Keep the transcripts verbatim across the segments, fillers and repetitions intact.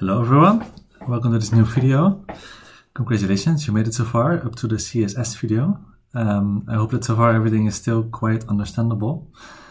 Hello everyone, welcome to this new video. Congratulations, you made it so far, up to the C S S video. Um, I hope that so far everything is still quite understandable.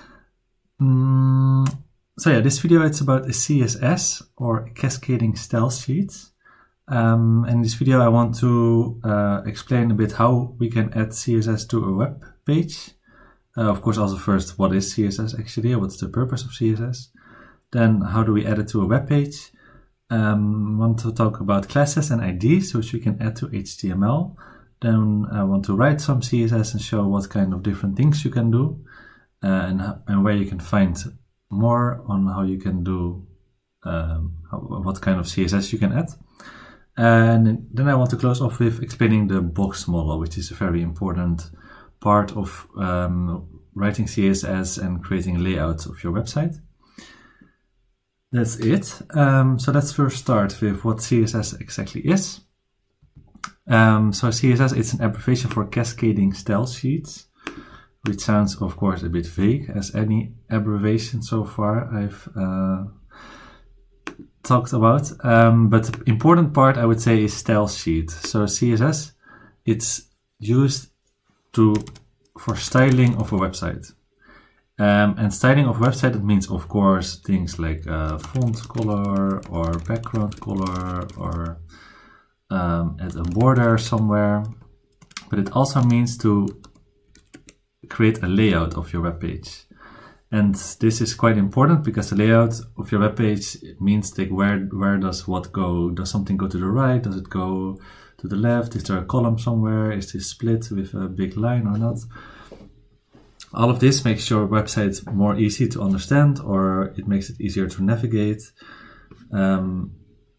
Mm, so yeah, this video it's about a C S S or cascading style sheet. Um, and in this video I want to uh, explain a bit how we can add C S S to a web page. Uh, of course also first, what is C S S actually, what's the purpose of C S S? Then how do we add it to a web page? Um, want to talk about classes and I Ds which we can add to H T M L. Then I want to write some C S S and show what kind of different things you can do uh, and, and where you can find more on how you can do um, how, what kind of C S S you can add. And then I want to close off with explaining the box model, which is a very important part of um, writing C S S and creating layouts of your website. That's it. Um, so let's first start with what C S S exactly is. Um, so C S S, it's an abbreviation for Cascading Style Sheets, which sounds of course a bit vague as any abbreviation so far I've uh, talked about. Um, but the important part I would say is style sheet. So C S S, it's used to for styling of a website. Um, and styling of website, that means of course things like uh, font color or background color or um, add a border somewhere. But it also means to create a layout of your web page. And this is quite important because the layout of your web page means like where, where does what go? Does something go to the right? Does it go to the left? Is there a column somewhere? Is this split with a big line or not? All of this makes your website more easy to understand, or it makes it easier to navigate. Um,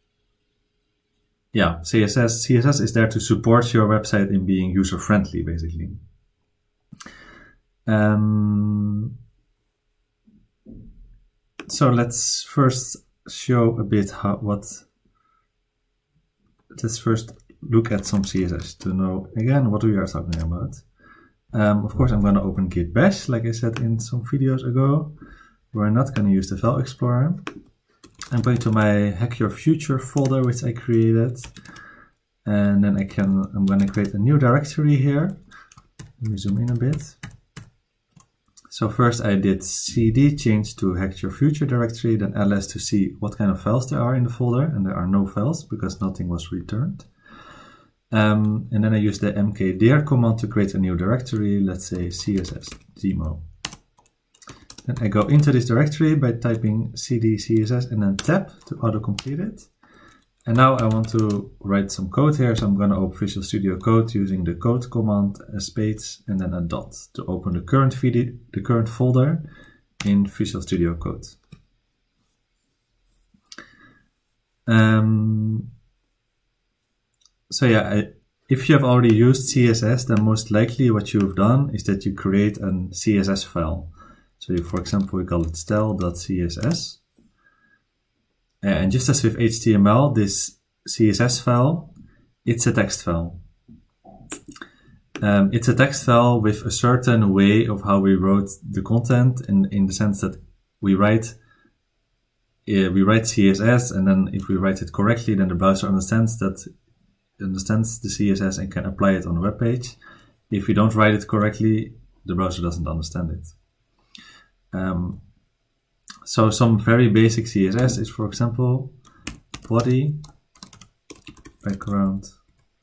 yeah, C S S, C S S is there to support your website in being user-friendly, basically. Um, so let's first show a bit how what. Let's first look at some C S S to know again what we are talking about. Um, of course, I'm going to open Git Bash, like I said in some videos ago. We're not going to use the File Explorer. I'm going to my Hack Your Future folder, which I created. And then I can, I'm going to create a new directory here. Let me zoom in a bit. So first I did cd change to Hack Your Future directory, then ls to see what kind of files there are in the folder. And there are no files because nothing was returned. Um, and then I use the mkdir command to create a new directory, let's say C S S demo. Then I go into this directory by typing cd css and then tab to autocomplete it. And now I want to write some code here, so I'm going to open Visual Studio Code using the code command, a space, and then a dot to open the current video, the current folder in Visual Studio Code. Um, So yeah, I, if you have already used C S S, then most likely what you've done is that you create a C S S file. So you, for example, we call it style dot C S S. And just as with H T M L, this C S S file, it's a text file. Um, it's a text file with a certain way of how we wrote the content, in, in the sense that we write uh, we write C S S, and then if we write it correctly, then the browser understands that understands the C S S and can apply it on a web page. If you don't write it correctly, the browser doesn't understand it. Um, so some very basic C S S is, for example, body, background,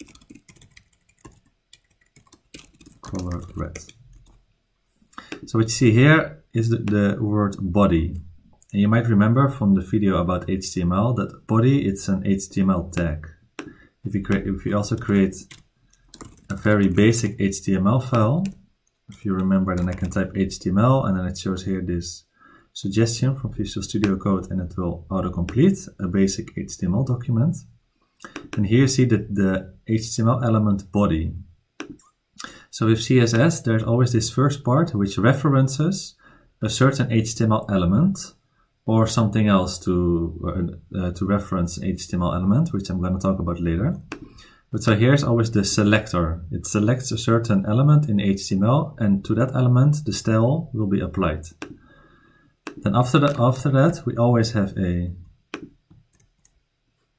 color red. So what you see here is the, the word body. And you might remember from the video about H T M L that body, it's an H T M L tag. If you, create, if you also create a very basic H T M L file, if you remember, then I can type H T M L and then it shows here this suggestion from Visual Studio Code and it will autocomplete a basic H T M L document. And here you see that the H T M L element body. So with C S S, there's always this first part which references a certain H T M L element or something else to uh, to reference H T M L element, which I'm going to talk about later. But so here's always the selector. It selects a certain element in H T M L, and to that element the style will be applied. Then after that, after that we always have a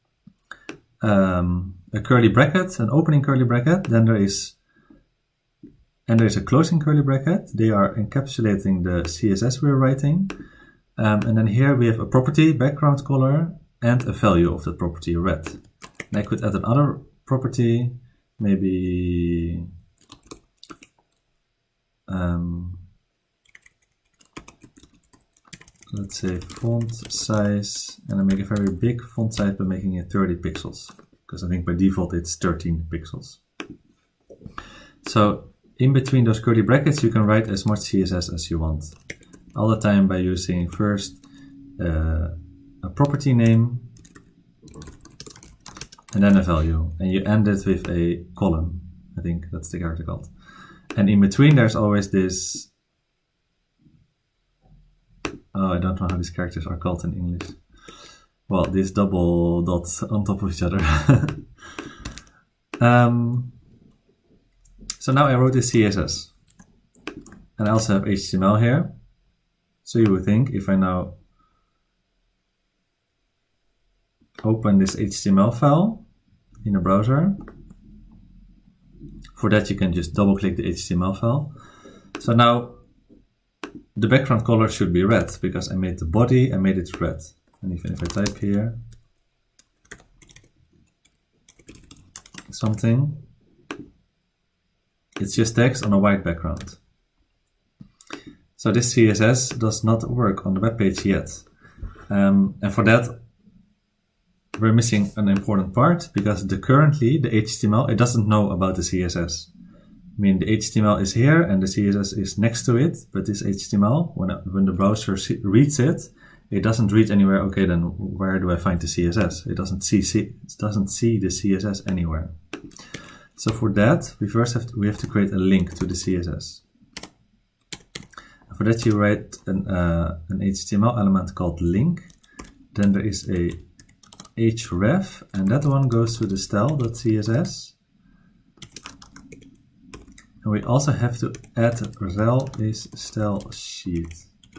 um, a curly bracket, an opening curly bracket, then there is and there is a closing curly bracket. They are encapsulating the C S S we're writing. Um, and then here we have a property, background color, and a value of the property, red. And I could add another property, maybe um, let's say font size, and I make a very big font size by making it thirty pixels, because I think by default it's thirteen pixels. So in between those curly brackets you can write as much C S S as you want, all the time by using first uh, a property name and then a value, and you end it with a column. I think that's the character called. And in between there's always this, oh, I don't know how these characters are called in English. Well, these double dots on top of each other. um, so now I wrote this C S S. And I also have H T M L here. So you would think if I now open this H T M L file in a browser, for that you can just double click the H T M L file. So now the background color should be red because I made the body, I made it red. And even if I type here something, it's just text on a white background. So this C S S does not work on the web page yet. Um, and for that, we're missing an important part, because the currently the H T M L, it doesn't know about the C S S. I mean, the H T M L is here and the C S S is next to it, but this H T M L, when, when the browser reads it, it doesn't read anywhere. Okay, then where do I find the C S S? It doesn't see, see it doesn't see the C S S anywhere. So for that, we first have to, we have to create a link to the C S S. And for that, you write an, uh, an H T M L element called link. Then there is a href, and that one goes to the style.css. And we also have to add rel is style sheet.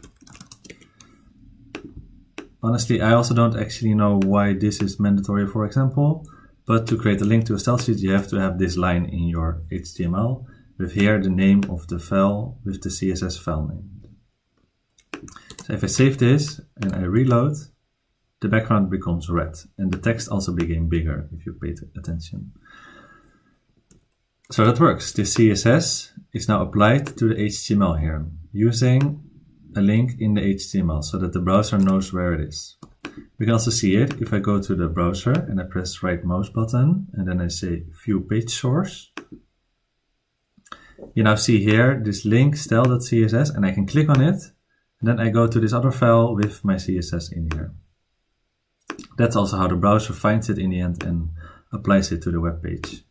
Honestly, I also don't actually know why this is mandatory, for example, but to create a link to a style sheet, you have to have this line in your H T M L with here the name of the file with the C S S file name. So if I save this and I reload, the background becomes red and the text also became bigger if you paid attention. So that works. The C S S is now applied to the H T M L here using a link in the H T M L so that the browser knows where it is. We can also see it if I go to the browser and I press right mouse button and then I say view page source. You now see here this link style.css and I can click on it, and then I go to this other file with my C S S in here. That's also how the browser finds it in the end and applies it to the web page.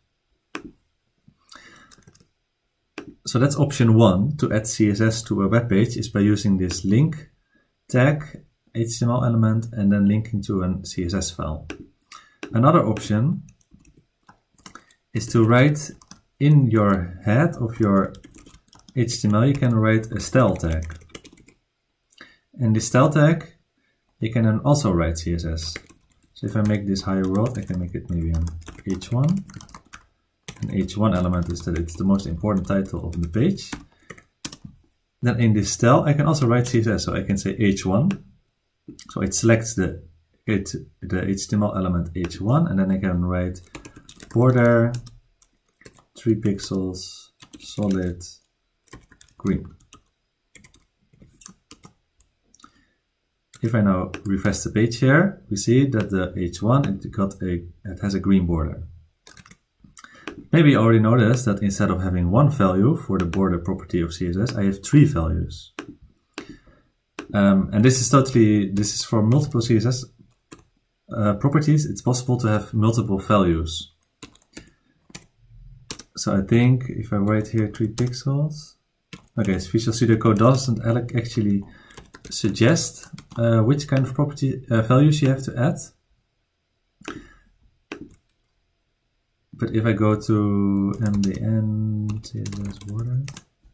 So that's option one, to add C S S to a web page, is by using this link tag H T M L element and then linking to a C S S file. Another option is to write in your head of your H T M L, you can write a style tag. And this style tag, you can then also write C S S. So if I make this higher world, I can make it maybe an H one. An H one element is that it's the most important title of the page. Then in this style, I can also write C S S. So I can say H one. So it selects the, it, the H T M L element H one, and then I can write border, three pixels, solid, green. If I now refresh the page here, we see that the H one, it got a, it has a green border. Maybe you already noticed that instead of having one value for the border property of C S S, I have three values. Um, and this is totally, this is for multiple C S S uh, properties, it's possible to have multiple values. So I think if I write here three pixels, okay, so Visual Studio Code doesn't actually suggest uh, which kind of property uh, values you have to add. But if I go to M D N, C S S border,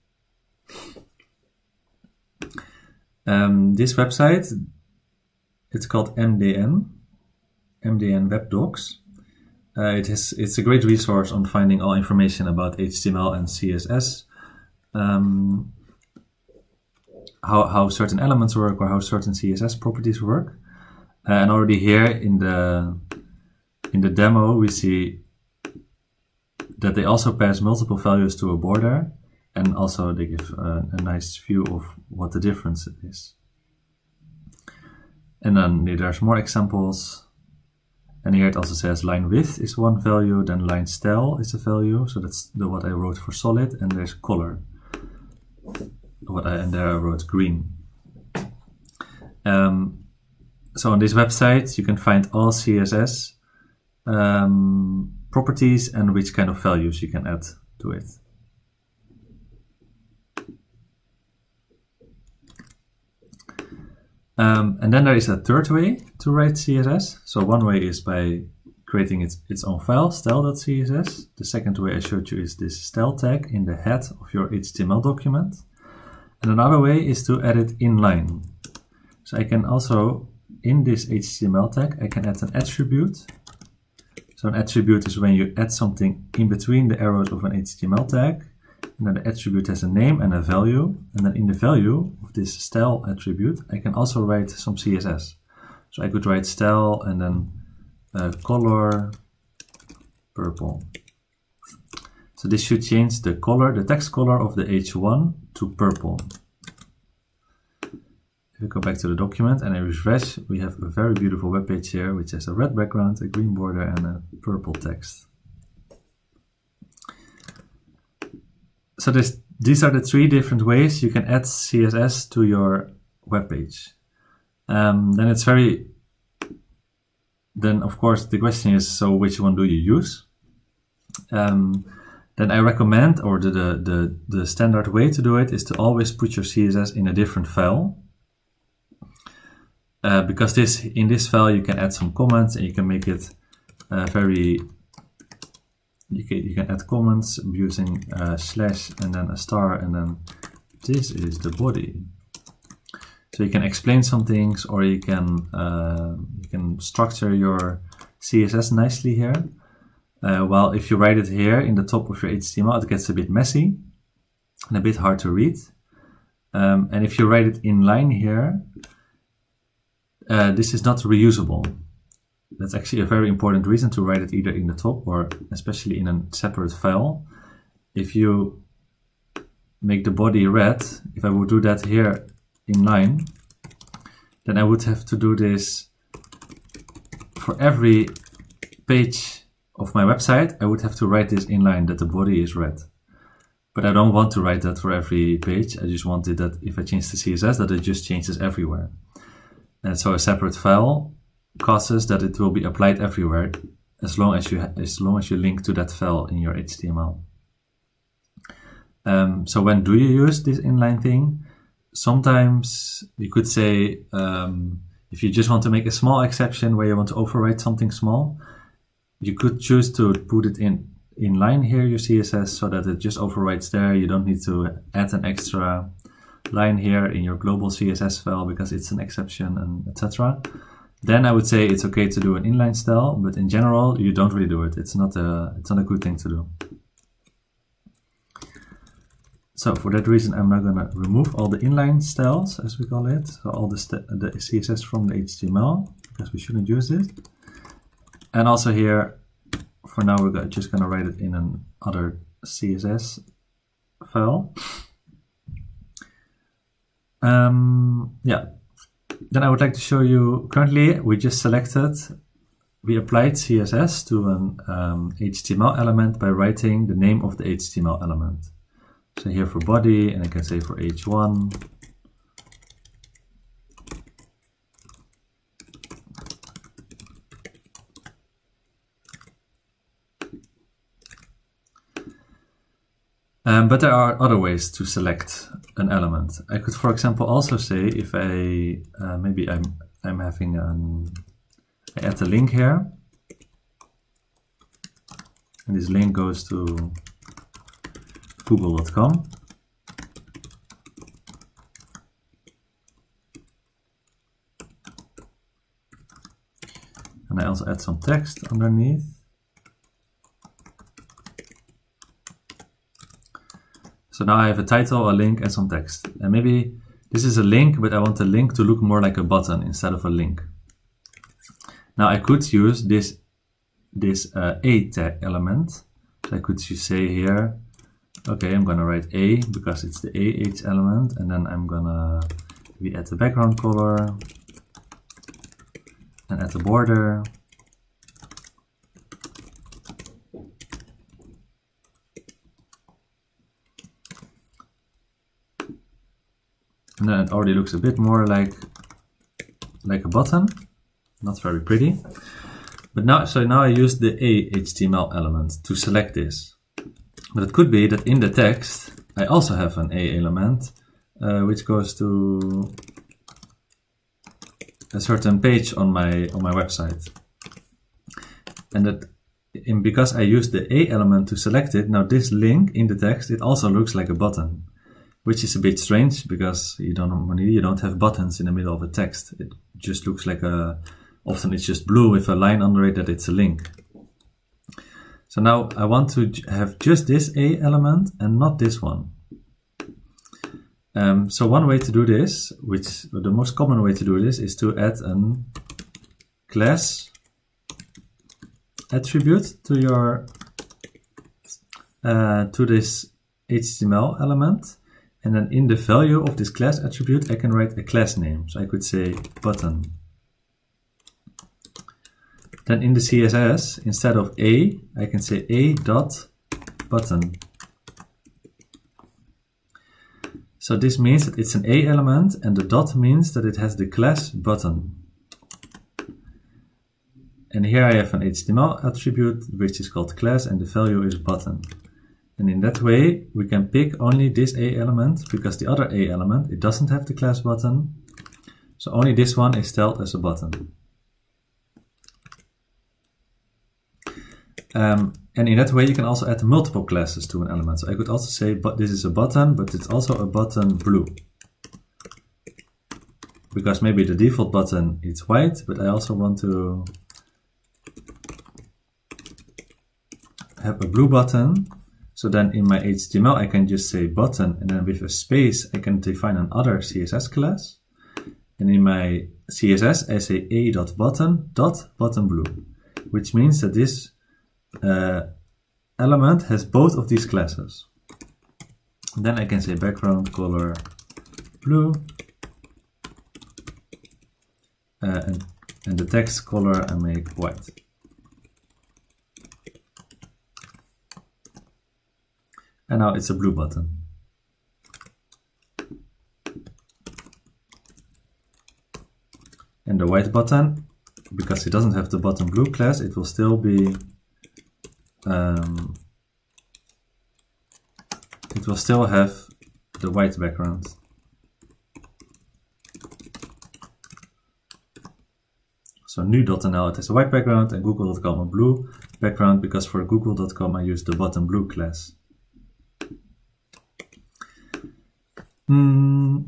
um, this website, it's called M D N, M D N Web Docs, Uh, it has, it's a great resource on finding all information about H T M L and C S S, um, how, how certain elements work or how certain C S S properties work. Uh, and already here in the, in the demo we see that they also pass multiple values to a border, and also they give uh, a nice view of what the difference is. And then there's more examples. And here it also says line width is one value, then line style is a value. So that's the what I wrote for solid, and there's color. What I, and there I wrote green. Um, so on this website you can find all C S S um, properties and which kind of values you can add to it. Um, and then there is a third way to write C S S. So one way is by creating its, its own file, style.css. The second way I showed you is this style tag in the head of your H T M L document. And another way is to add it inline. So I can also, in this H T M L tag, I can add an attribute. So an attribute is when you add something in between the arrows of an H T M L tag. And then the attribute has a name and a value. And then in the value of this style attribute, I can also write some C S S. So I could write style and then uh, color purple. So this should change the color, the text color of the H one to purple. If we go back to the document and I refresh, we have a very beautiful web page here, which has a red background, a green border, and a purple text. So this, these are the three different ways you can add C S S to your web page. Um, then it's very, then of course the question is, so which one do you use? Um, then I recommend, or the, the, the, the standard way to do it is to always put your C S S in a different file. Uh, because this, in this file you can add some comments and you can make it uh, very You can, you can add comments using a slash and then a star, and then this is the body. So you can explain some things, or you can uh, you can structure your C S S nicely here. Uh, while if you write it here in the top of your H T M L, it gets a bit messy and a bit hard to read. Um, and if you write it inline here, uh, this is not reusable. That's actually a very important reason to write it either in the top or especially in a separate file. If you make the body red, if I would do that here in line, then I would have to do this for every page of my website. I would have to write this in line that the body is red. But I don't want to write that for every page. I just wanted that if I change the C S S, that it just changes everywhere. And so a separate file causes that it will be applied everywhere as long as you as long as you link to that file in your H T M L. Um, so when do you use this inline thing? Sometimes you could say um, if you just want to make a small exception where you want to overwrite something small, you could choose to put it in inline here, your C S S, so that it just overwrites there. You don't need to add an extra line here in your global C S S file because it's an exception, and et cetera. Then I would say it's okay to do an inline style, but in general you don't really do it. It's not a it's not a good thing to do. So for that reason, I'm now gonna remove all the inline styles, as we call it, so all the the C S S from the H T M L, because we shouldn't use it. And also here, for now, we're just gonna write it in another C S S file. Um, yeah. Then I would like to show you, currently we just selected, we applied C S S to an um, H T M L element by writing the name of the H T M L element. So here for body, and I can say for H one. Um, but there are other ways to select an element. I could, for example, also say if I uh, maybe I'm I'm having an I add a link here, and this link goes to google dot com. And I also add some text underneath. So now I have a title, a link, and some text. And maybe this is a link, but I want the link to look more like a button instead of a link. Now I could use this, this uh, A tag element. So I could say here, okay, I'm gonna write A because it's the A H element, and then I'm gonna maybe add the background color and add the border. And then it already looks a bit more like like a button, not very pretty. But now, so now I use the A H T M L element to select this. But it could be that in the text I also have an A element, uh, which goes to a certain page on my on my website. And that, in, because I use the A element to select it, now this link in the text, it also looks like a button. Which is a bit strange because you don't normally you don't have buttons in the middle of a text. It just looks like a, often it's just blue with a line under it that it's a link. So now I want to have just this A element and not this one. Um, so one way to do this, which the most common way to do this, is to add a class attribute to your uh, to this H T M L element. And then in the value of this class attribute, I can write a class name. So I could say button. Then in the C S S, instead of A, I can say A dot button. So this means that it's an A element, and the dot means that it has the class button. And here I have an H T M L attribute, which is called class, and the value is button. And in that way, we can pick only this A element, because the other A element, it doesn't have the class button. So only this one is styled as a button. Um, and in that way, you can also add multiple classes to an element. So I could also say, but this is a button, but it's also a button blue. Because maybe the default button is white, but I also want to have a blue button. So then in my H T M L, I can just say button, and then with a space, I can define another C S S class. And in my C S S, I say a.button dot button blue, which means that this uh, element has both of these classes. And then I can say background color blue, uh, and, and the text color I make white. And now it's a blue button. And the white button, because it doesn't have the button blue class, it will still be um, it will still have the white background. So nu dot N L, it has a white background, and google dot com a blue background, because for google dot com I use the button blue class. Hmm.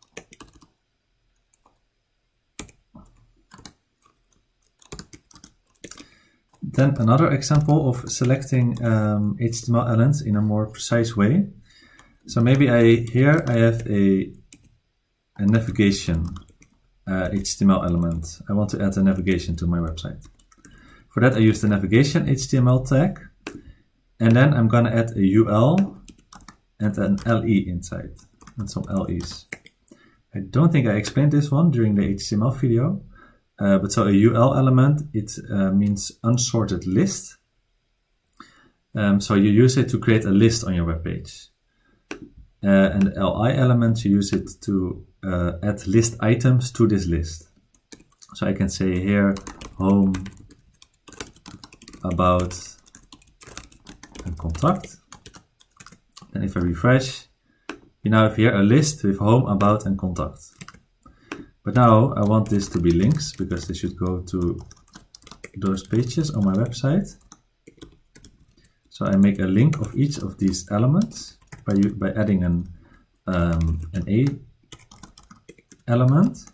Then another example of selecting um, H T M L elements in a more precise way. So maybe I here I have a, a navigation uh, H T M L element. I want to add a navigation to my website. For that I use the navigation H T M L tag, and then I'm gonna add a U L and an L E inside. And some L Es. I don't think I explained this one during the H T M L video, uh, but so a U L element, it uh, means unsorted list. Um, so you use it to create a list on your web page. Uh, and the L I element, you use it to uh, add list items to this list. So I can say here, home, about, and contact. And if I refresh, you now have here a list with home, about, and contact. But now I want this to be links, because they should go to those pages on my website. So I make a link of each of these elements by, by adding an, um, an A element.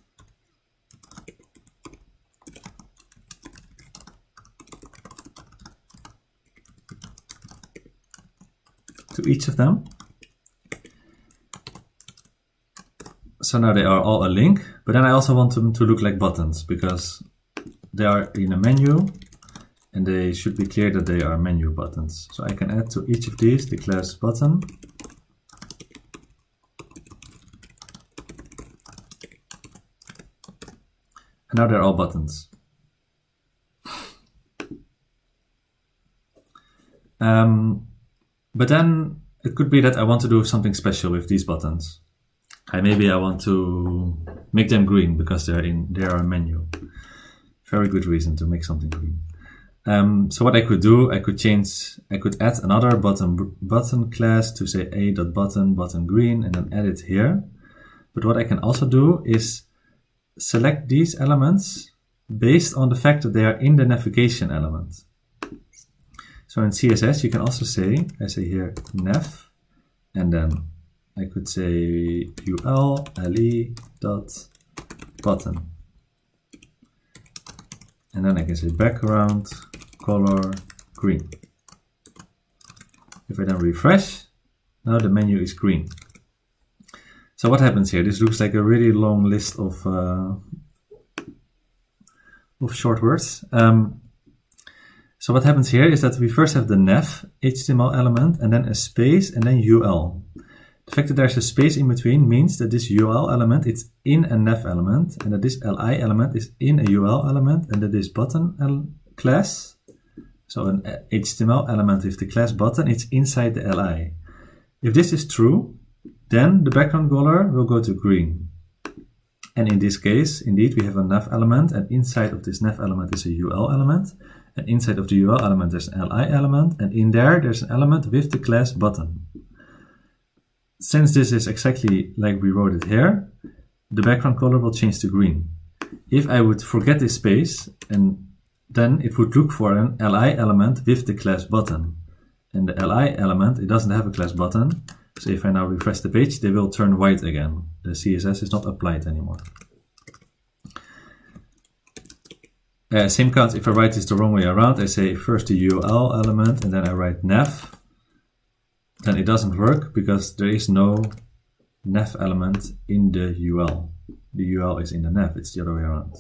To each of them. So now they are all a link, but then I also want them to look like buttons because they are in a menu and they should be clear that they are menu buttons. So I can add to each of these the class button. And now they're all buttons. Um, but then it could be that I want to do something special with these buttons. And maybe I want to make them green because they're in they are a menu. Very good reason to make something green. Um, so what I could do, I could change, I could add another button button class to say a.button button green and then add it here. But what I can also do is select these elements based on the fact that they are in the navigation element. So in C S S you can also say, I say here nav, and then I could say ul le dot button. And then I can say background color green. If I then refresh, now the menu is green. So what happens here? This looks like a really long list of uh, of short words. Um, so what happens here is that we first have the nav H T M L element and then a space and then U L. The fact that there's a space in between means that this U L element is in a nav element and that this Li element is in a U L element and that this button class, so an H T M L element with the class button, it's inside the Li. If this is true, then the background color will go to green. And in this case, indeed, we have a nav element and inside of this nav element is a U L element. And inside of the U L element there's an Li element and in there there's an element with the class button. Since this is exactly like we wrote it here, the background color will change to green. If I would forget this space, and then it would look for an Li element with the class button. And the Li element, it doesn't have a class button. So if I now refresh the page, they will turn white again. The C S S is not applied anymore. Uh, same count, if I write this the wrong way around, I say first the U L element and then I write nav. Then it doesn't work because there is no nav element in the U L. The U L is in the nav, it's the other way around.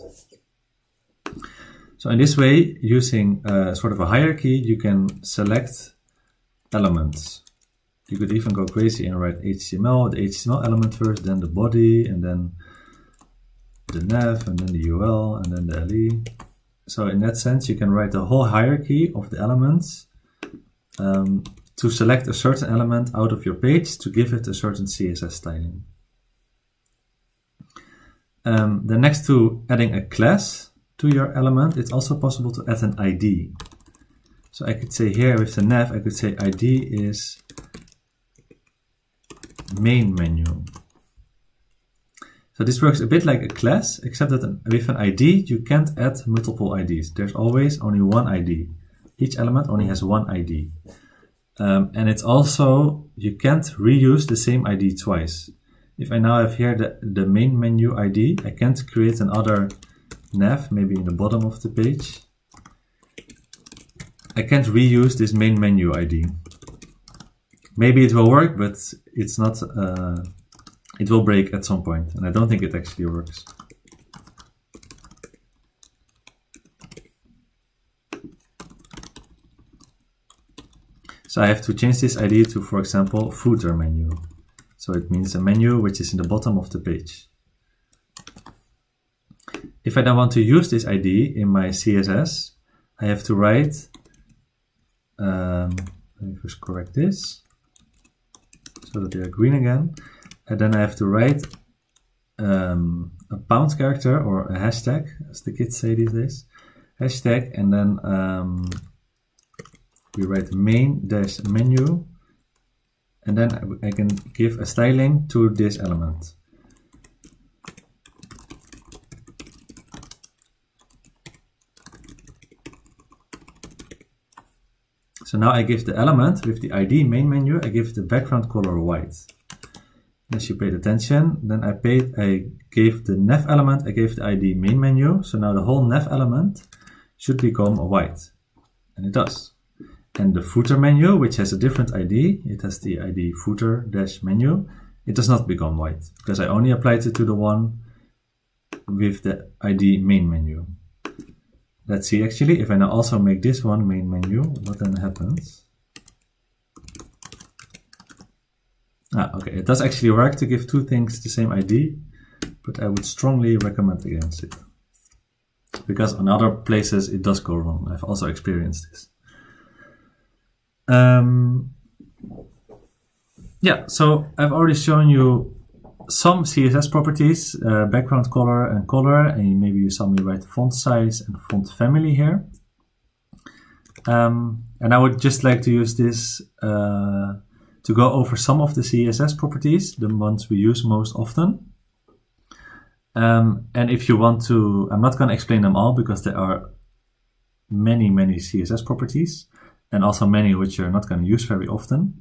So in this way, using uh, sort of a hierarchy, you can select elements. You could even go crazy and write H T M L, the H T M L element first, then the body, and then the nav, and then the U L, and then the L E. So in that sense, you can write the whole hierarchy of the elements um, to select a certain element out of your page to give it a certain C S S styling. Um, then next to adding a class to your element, it's also possible to add an I D. So I could say here with the nav, I could say I D is main menu. So this works a bit like a class, except that with an I D you can't add multiple I Ds. There's always only one I D. Each element only has one I D. Um, and it's also, you can't reuse the same I D twice. If I now have here the, the main menu I D, I can't create another nav, maybe in the bottom of the page. I can't reuse this main menu I D. Maybe it will work, but it's not, uh, it will break at some point, and I don't think it actually works. So I have to change this I D to, for example, footer menu. So it means a menu which is in the bottom of the page. If I then want to use this I D in my C S S, I have to write, um, let me first correct this, so that they are green again. And then I have to write um, a pound character or a hashtag, as the kids say these days. Hashtag, and then um, we write main dash menu, and then I can give a styling to this element. So now I give the element with the I D main menu, I give the background color white. As you paid attention, then I paid, I gave the nav element, I gave the I D main menu. So now the whole nav element should become a white, and it does. And the footer menu, which has a different I D, it has the I D footer dash menu. it does not become white because I only applied it to the one with the I D main menu. Let's see actually, if I now also make this one main menu, what then happens? Ah, okay, it does actually work to give two things the same I D, but I would strongly recommend against it. Because on other places it does go wrong. I've also experienced this. Um, yeah, so I've already shown you some C S S properties, uh, background color and color, and maybe you saw me write font size and font family here. Um, and I would just like to use this uh, to go over some of the C S S properties, the ones we use most often. Um, and if you want to, I'm not going to explain them all because there are many, many C S S properties and also many which you're not going to use very often.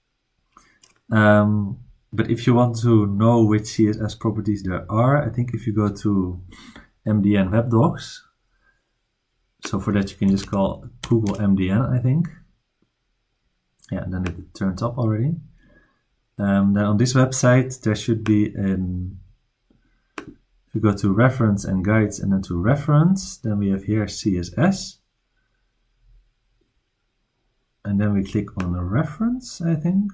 Um, but if you want to know which C S S properties there are, I think if you go to M D N Web Docs, so for that you can just call Google M D N, I think. Yeah, and then it turns up already. Um, then on this website there should be an, if you go to reference and guides and then to reference, then we have here C S S. And then we click on the reference, I think.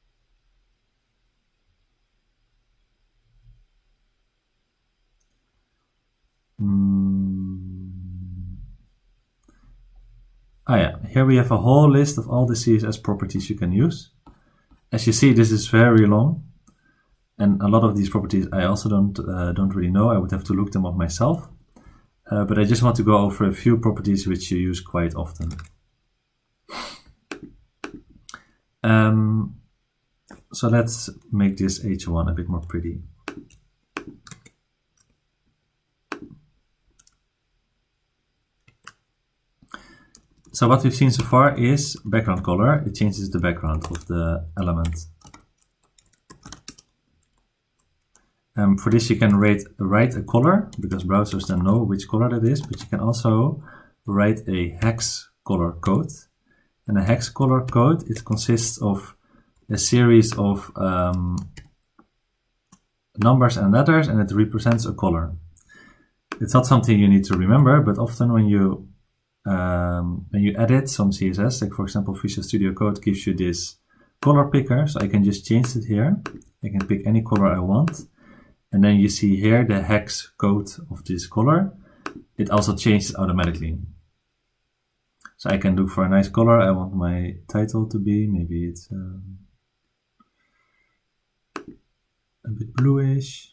Mm. Ah yeah, here we have a whole list of all the C S S properties you can use. As you see, this is very long. And a lot of these properties I also don't, uh, don't really know. I would have to look them up myself. Uh, but I just want to go over a few properties which you use quite often. Um, so let's make this H one a bit more pretty. So what we've seen so far is background color. It changes the background of the element. Um, for this you can write, write a color, because browsers then know which color that is, but you can also write a hex color code. And a hex color code, it consists of a series of um, numbers and letters, and it represents a color. It's not something you need to remember, but often when you um, when you edit some C S S, like for example Visual Studio Code gives you this color picker, so I can just change it here. I can pick any color I want, and then you see here the hex code of this color. It also changes automatically. So I can look for a nice color. I want my title to be, maybe it's um, a bit bluish.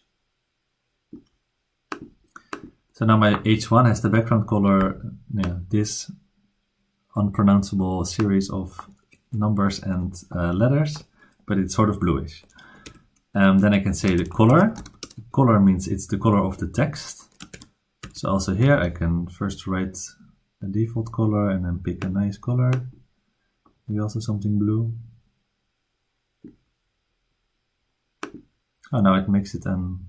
So now my H one has the background color, yeah, this unpronounceable series of numbers and uh, letters, but it's sort of bluish. Um, then I can say the color. Color means it's the color of the text. So also here I can first write a default color and then pick a nice color. Maybe also something blue. Oh, now it makes it an...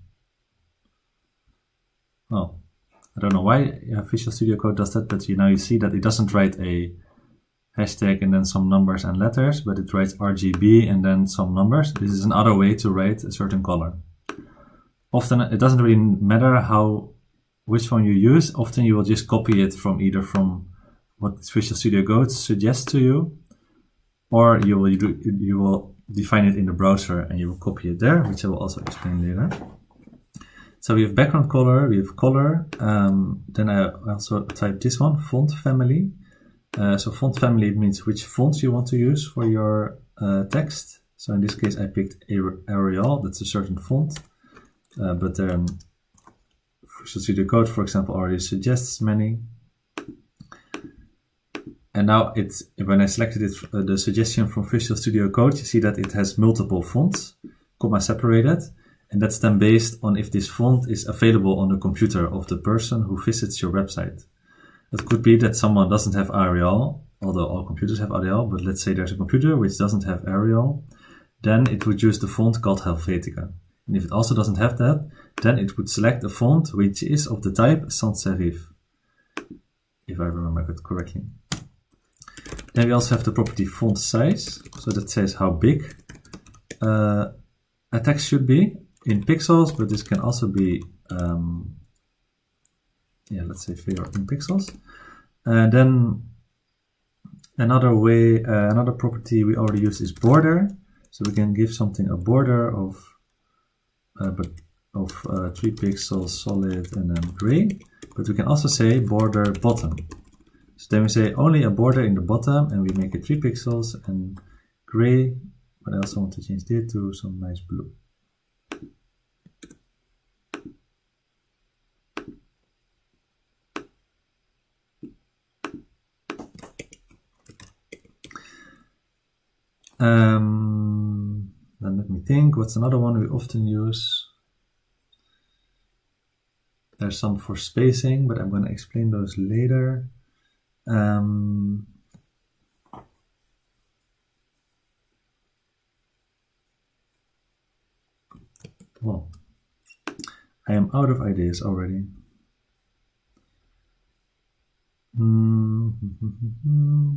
Oh, I don't know why yeah, Visual Studio Code does that, but you now you see that it doesn't write a hashtag and then some numbers and letters, but it writes R G B and then some numbers. This is another way to write a certain color. Often it doesn't really matter how which one you use. Often you will just copy it from either from what Visual Studio Code suggests to you, or you will do, you will define it in the browser and you will copy it there, which I will also explain later. So we have background color, we have color. Um, then I also type this one, font family. Uh, so font family means which fonts you want to use for your uh, text. So in this case I picked Arial, that's a certain font, uh, but then Visual Studio Code, for example, already suggests many. And now it's, when I selected it, uh, the suggestion from Visual Studio Code, you see that it has multiple fonts, comma separated. And that's then based on if this font is available on the computer of the person who visits your website. It could be that someone doesn't have Arial, although all computers have Arial, but let's say there's a computer which doesn't have Arial, then it would use the font called Helvetica. And if it also doesn't have that, then it would select a font which is of the type sans serif, if I remember it correctly. Then we also have the property font size, so that says how big uh, a text should be in pixels, but this can also be, um, yeah, let's say figure in pixels. And then another way, uh, another property we already use is border. So we can give something a border of, uh, but of uh, three pixels, solid, and then gray. But we can also say border bottom. So then we say only a border in the bottom, and we make it three pixels and gray. But I also want to change it to some nice blue. Um, then let me think, what's another one we often use? There's some for spacing, but I'm going to explain those later. Um, well, I am out of ideas already. Mm-hmm.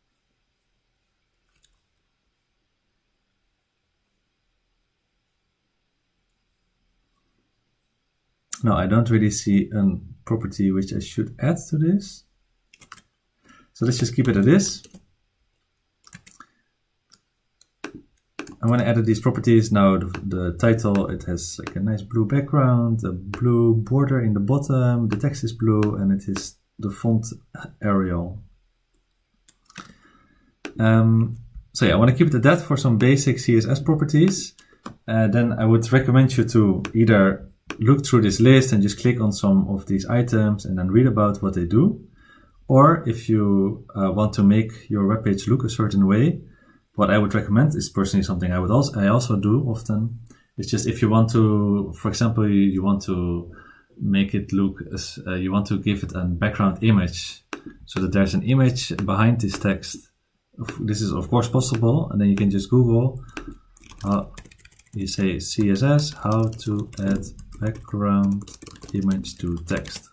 No, I don't really see a property which I should add to this. So let's just keep it at this. I'm going to edit these properties. Now the, the title, it has like a nice blue background, a blue border in the bottom, the text is blue, and it is the font Arial. Um, so yeah, I want to keep it at that for some basic C S S properties. Uh, then I would recommend you to either look through this list and just click on some of these items and then read about what they do. Or if you uh, want to make your web page look a certain way, what I would recommend is personally something I would also I also do often. It's just if you want to, for example, you, you want to make it look as uh, you want to give it a background image so that there's an image behind this text. This is of course possible, and then you can just Google. Uh, you say C S S how to add background image to text.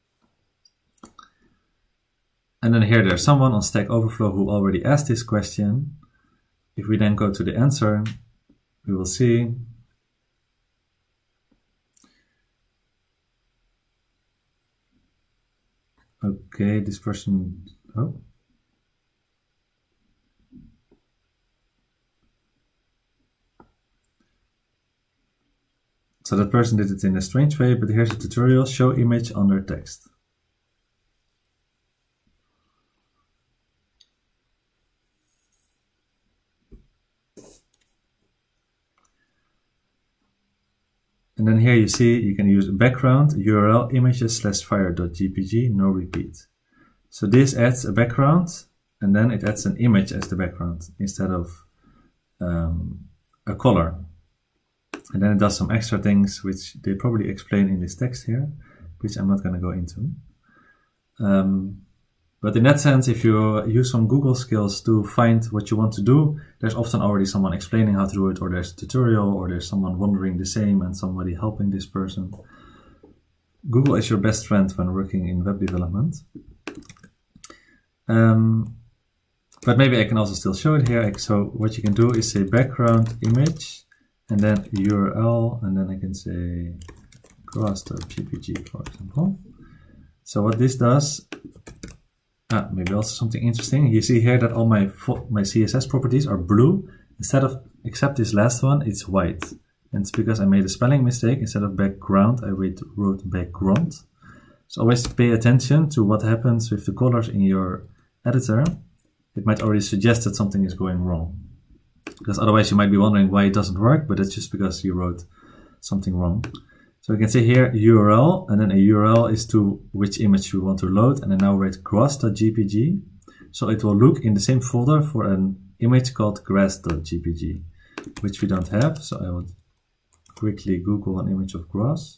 And then here there's someone on Stack Overflow who already asked this question. If we then go to the answer, we will see okay, this person, oh. So that person did it in a strange way, but here's a tutorial, show image under text. And then here you see you can use background, U R L, images slash fire.jpg, no repeat. So this adds a background, and then it adds an image as the background instead of um, a color. And then it does some extra things which they probably explain in this text here, which I'm not going to go into. Um, but in that sense, if you use some Google skills to find what you want to do, there's often already someone explaining how to do it, or there's a tutorial, or there's someone wondering the same and somebody helping this person. Google is your best friend when working in web development. Um, but maybe I can also still show it here. So what you can do is say background image, and then U R L, and then I can say grass.jpg, for example. So what this does, ah, maybe also something interesting. You see here that all my my C S S properties are blue. Instead of, except this last one, it's white. And it's because I made a spelling mistake. Instead of background, I wrote background. So always pay attention to what happens with the colors in your editor. It might already suggest that something is going wrong. Because otherwise you might be wondering why it doesn't work, but it's just because you wrote something wrong. So you can say here U R L, and then a U R L is to which image you want to load, and I now write grass.jpg. So it will look in the same folder for an image called grass.jpg, which we don't have. So I would quickly Google an image of grass.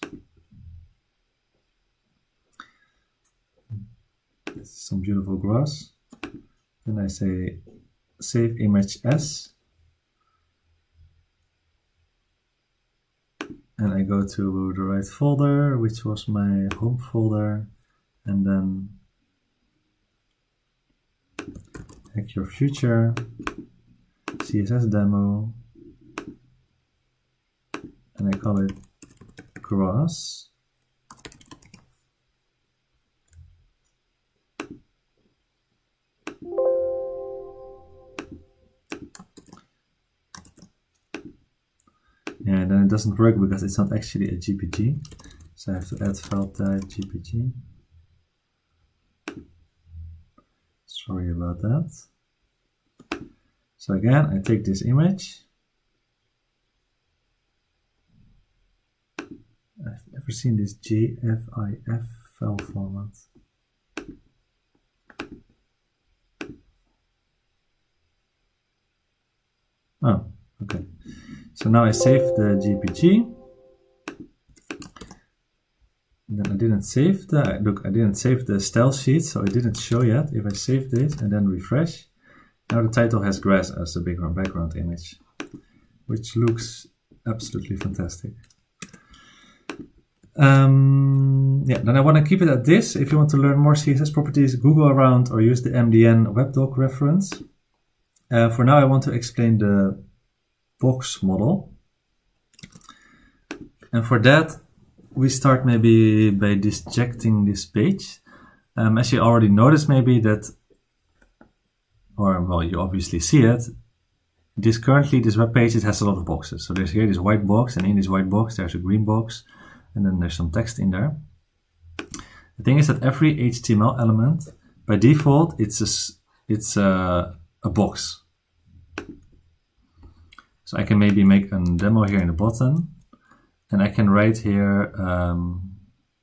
This is some beautiful grass. Then I say save image as. And I go to the right folder, which was my home folder, and then Hack Your Future, C S S demo, call it gross. Yeah, then it doesn't work because it's not actually a G P G. So I have to add file type G P G. Sorry about that. So again, I take this image. I've never seen this J F I F file format. Oh, okay. So now I save the G P G. And then I didn't save the, look, I didn't save the style sheet, so it didn't show yet. If I save this and then refresh, now the title has grass as the background, background image, which looks absolutely fantastic. Um, yeah, then I want to keep it at this. If you want to learn more C S S properties, Google around or use the M D N WebDoc reference. Uh, for now, I want to explain the box model. And for that, we start maybe by disjecting this page. Um, as you already noticed maybe that, or well, you obviously see it, this currently, this web page, it has a lot of boxes. So there's here this white box, and in this white box, there's a green box, and then there's some text in there. The thing is that every H T M L element, by default, it's a, it's a, a box. So I can maybe make a demo here in the bottom, and I can write here um,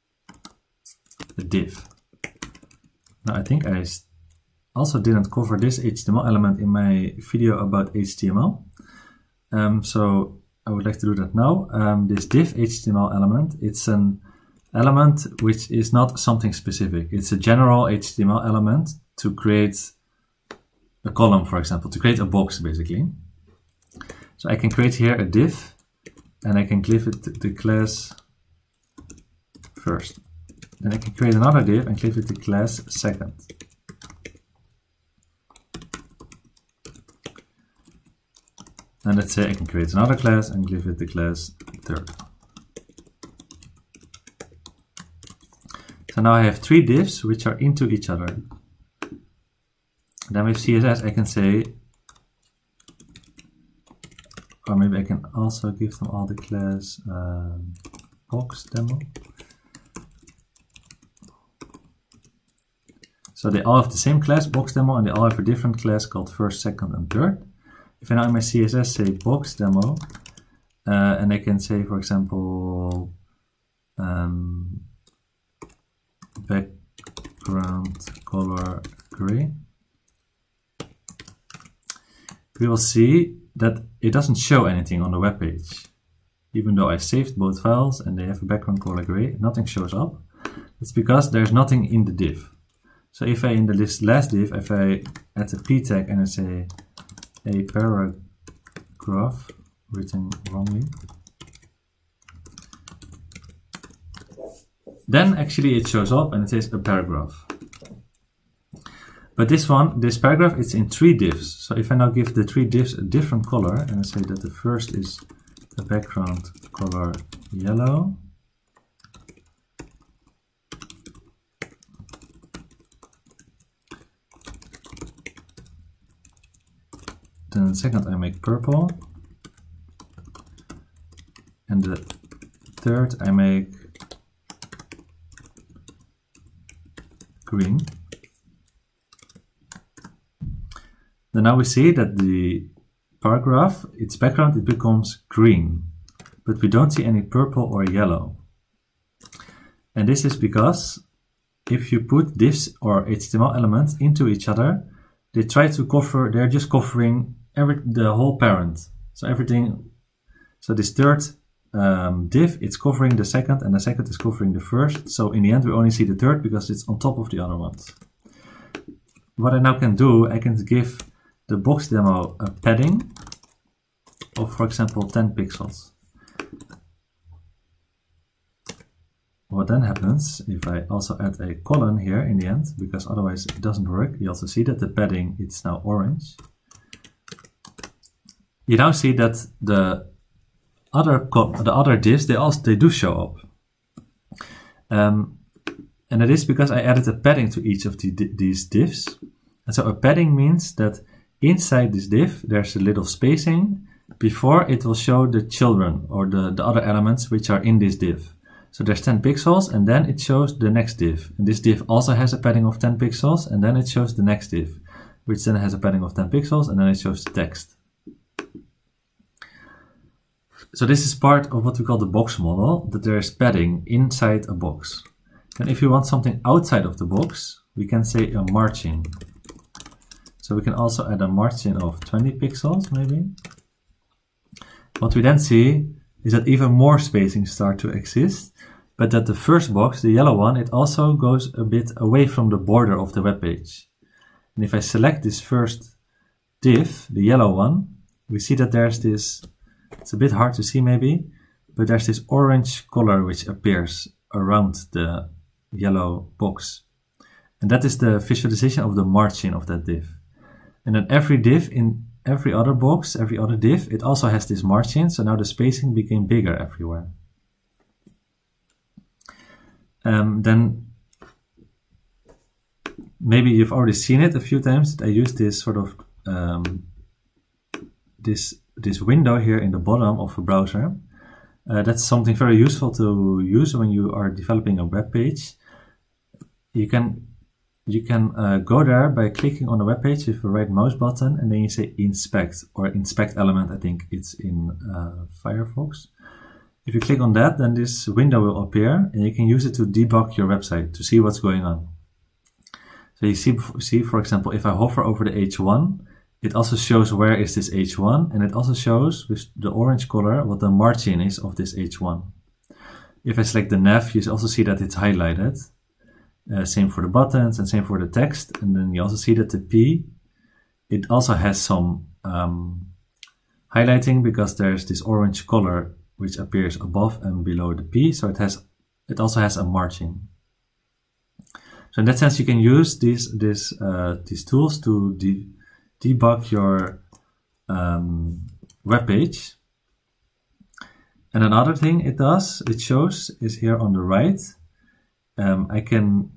a div. Now I think I also didn't cover this H T M L element in my video about H T M L. Um, so I would like to do that now. Um, this div H T M L element, it's an element which is not something specific. It's a general H T M L element to create a column, for example, to create a box basically. So I can create here a div, and I can give it the class first. Then I can create another div and give it the class second. And let's say I can create another class and give it the class third. So now I have three divs which are into each other. Then with C S S I can say, or maybe I can also give them all the class um, box demo. So they all have the same class, box demo, and they all have a different class called first, second, and third. If I now in my C S S say box demo, uh, and I can say, for example, um, background color gray, we will see that it doesn't show anything on the web page. Even though I saved both files and they have a background color gray, nothing shows up. It's because there's nothing in the div. So if I in the list last div, if I add a p tag and I say a paragraph written wrongly, then actually it shows up and it says a paragraph. But this one, this paragraph, it's in three divs. So if I now give the three divs a different color, and I say that the first is the background color yellow, then the second I make purple, and the third I make green. Then now we see that the paragraph, its background, it becomes green, but we don't see any purple or yellow. And this is because if you put divs or H T M L elements into each other, they try to cover, they're just covering every, the whole parent. So everything, so this third um, div, it's covering the second, and the second is covering the first. So in the end, we only see the third because it's on top of the other ones. What I now can do, I can give the box demo a padding of, for example, ten pixels. What then happens if I also add a colon here in the end, because otherwise it doesn't work. You also see that the padding, it's now orange. You now see that the other the other divs, they also they do show up. Um, and it is because I added a padding to each of the, these divs. And so a padding means that inside this div there's a little spacing before it will show the children or the, the other elements which are in this div. So there's ten pixels and then it shows the next div. And this div also has a padding of ten pixels and then it shows the next div, which then has a padding of ten pixels and then it shows the text. So this is part of what we call the box model, that there is padding inside a box. And if you want something outside of the box, we can say a margin. So we can also add a margin of twenty pixels maybe. What we then see is that even more spacing start to exist, but that the first box, the yellow one, it also goes a bit away from the border of the web page. And if I select this first div, the yellow one, we see that there's this, it's a bit hard to see maybe, but there's this orange color which appears around the yellow box. And that is the visualization of the margin of that div. And then every div in every other box, every other div, it also has this margin, so now the spacing became bigger everywhere. Um, then maybe you've already seen it a few times. I use this sort of um, this this window here in the bottom of a browser. Uh, that's something very useful to use when you are developing a web page. You can you can uh, go there by clicking on the web page with the right mouse button, and then you say inspect or inspect element. I think it's in uh, Firefox. If you click on that, then this window will appear, and you can use it to debug your website to see what's going on. So you see, see for example, if I hover over the H one, it also shows where is this H one, and it also shows with the orange color what the margin is of this H one. If I select the nav, you also see that it's highlighted. Uh, same for the buttons and same for the text. And then you also see that the P, it also has some um, highlighting because there's this orange color which appears above and below the P. So it has, it also has a margin. So in that sense, you can use these, this, uh, these tools to de debug your um, web page. And another thing it does, it shows, is here on the right. Um, I can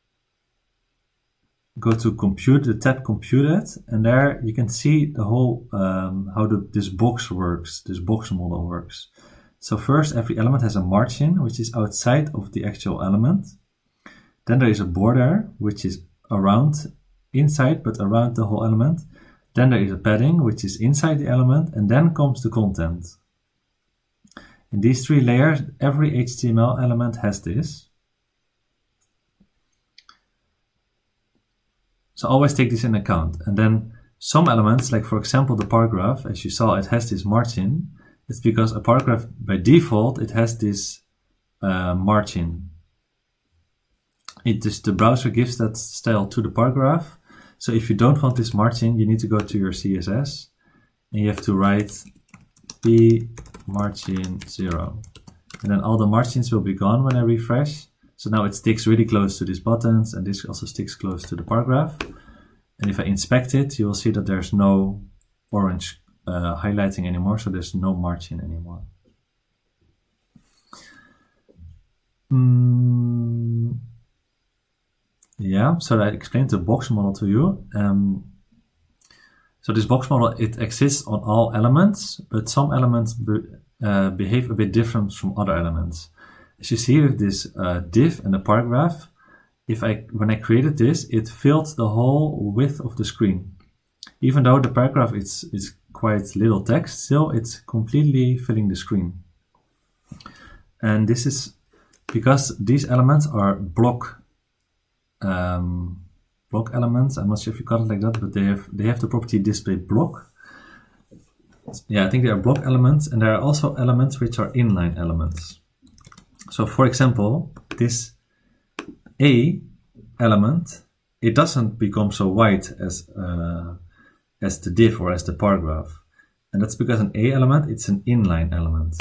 go to compute, the tab computed, and there you can see the whole, um, how the, this box works, this box model works. So first, every element has a margin, which is outside of the actual element. Then there is a border, which is around, inside, but around the whole element. Then there is a padding, which is inside the element, and then comes the content. In these three layers, every H T M L element has this. So always take this in account. And then some elements, like for example the paragraph, as you saw, it has this margin. It's because a paragraph, by default, it has this uh, margin. It is the browser gives that style to the paragraph. So if you don't want this margin, you need to go to your C S S and you have to write p margin zero. And then all the margins will be gone when I refresh. So now it sticks really close to these buttons, and this also sticks close to the paragraph. And if I inspect it, you will see that there's no orange uh, highlighting anymore, so there's no margin anymore. Mm, yeah, so I explained the box model to you. Um, so this box model, it exists on all elements, but some elements be, uh, behave a bit different from other elements. As you see with this uh, div and the paragraph, if I when I created this, it filled the whole width of the screen. Even though the paragraph is, is quite little text, still it's completely filling the screen. And this is because these elements are block um, block elements. I'm not sure if you got it like that, but they have they have the property display block. Yeah, I think they are block elements, and there are also elements which are inline elements. So for example, this A element, it doesn't become so white as uh, as the div or as the paragraph. And that's because an A element, it's an inline element.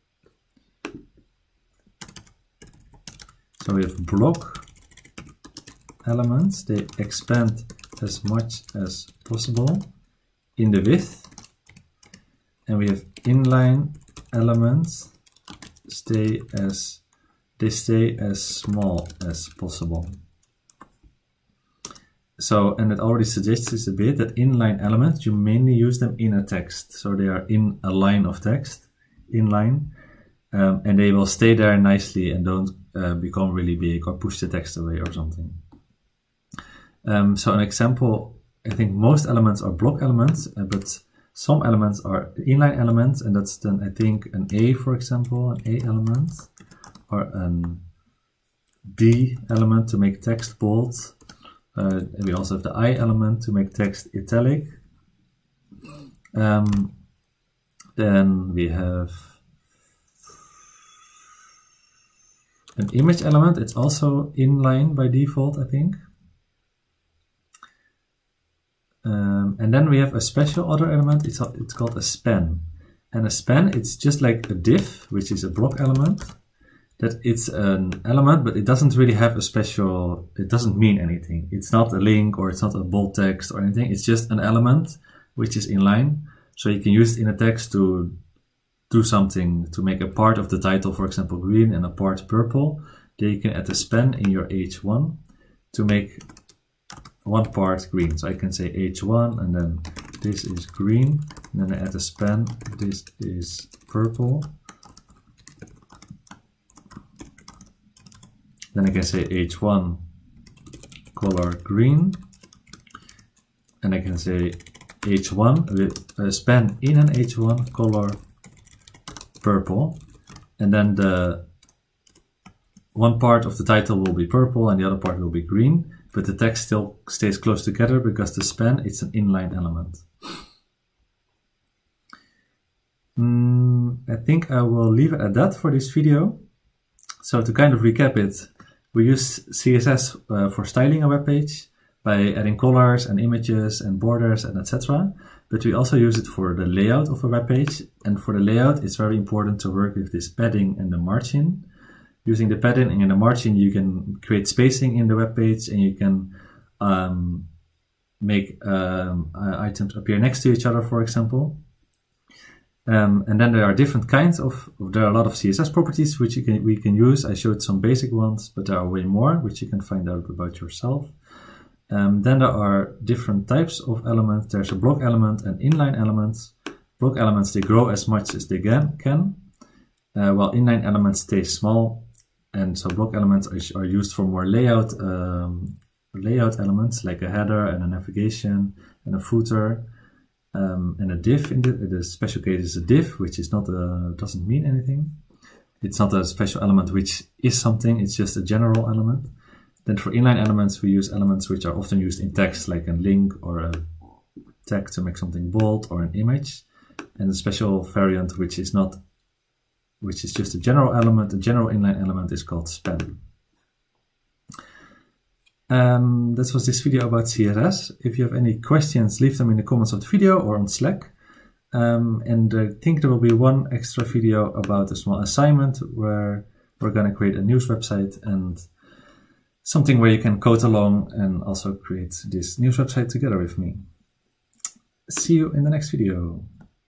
So we have block elements, they expand as much as possible in the width. And we have inline elements stay as they stay as small as possible. So, and it already suggests a bit that inline elements, you mainly use them in a text. So they are in a line of text, inline, um, and they will stay there nicely and don't uh, become really big or push the text away or something. Um, so an example, I think most elements are block elements, uh, but some elements are inline elements, and that's then I think an A, for example, an A element, or an B element to make text bold. Uh, and we also have the I element to make text italic. Um, then we have an image element. It's also inline by default, I think. Um, and then we have a special other element. It's, it's called a span. And a span, it's just like a div, which is a block element. That it's an element, but it doesn't really have a special, it doesn't mean anything. It's not a link or it's not a bold text or anything. It's just an element which is inline. So you can use it in a text to do something, to make a part of the title, for example, green and a part purple. Then you can add a span in your H one to make one part green. So I can say H one and then this is green. And then I add a span, this is purple. Then I can say H one color green, and I can say H one with a span in an H one color purple, and then the one part of the title will be purple and the other part will be green, but the text still stays close together because the span is an inline element. Mm, I think I will leave it at that for this video. So to kind of recap it, we use C S S uh, for styling a web page by adding colors and images and borders and et cetera. But we also use it for the layout of a web page. And for the layout, it's very important to work with this padding and the margin. Using the padding and the margin, you can create spacing in the web page, and you can um, make um, uh, items appear next to each other, for example. Um, and then there are different kinds of, there are a lot of C S S properties which you can, we can use. I showed some basic ones, but there are way more which you can find out about yourself. Um, then there are different types of elements. There's a block element and inline elements. Block elements, they grow as much as they can, can uh, while inline elements stay small. And so block elements are, are used for more layout, um, layout elements like a header and a navigation and a footer. Um, and a div in the, the special case is a div, which is not a, doesn't mean anything. It's not a special element which is something, it's just a general element. Then for inline elements, we use elements which are often used in text, like a link or a tag to make something bold, or an image. And a special variant which is not, which is just a general element, a general inline element is called span. Um, this was this video about C S S. If you have any questions, leave them in the comments of the video or on Slack. Um, and I think there will be one extra video about a small assignment where we're going to create a news website and something where you can code along and also create this news website together with me. See you in the next video.